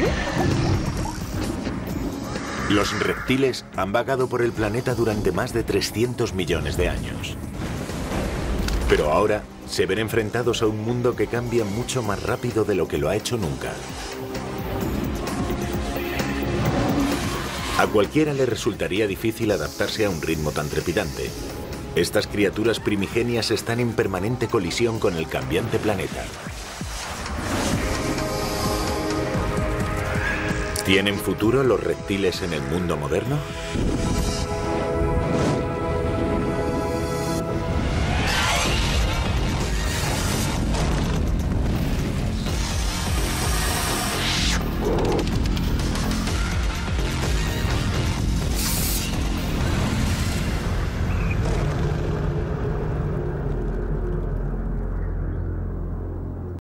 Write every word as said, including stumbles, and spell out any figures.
Los reptiles han vagado por el planeta durante más de trescientos millones de años. Pero ahora se ven enfrentados a un mundo que cambia mucho más rápido de lo que lo ha hecho nunca. A cualquiera le resultaría difícil adaptarse a un ritmo tan trepidante. Estas criaturas primigenias están en permanente colisión con el cambiante planeta. ¿Tienen futuro los reptiles en el mundo moderno?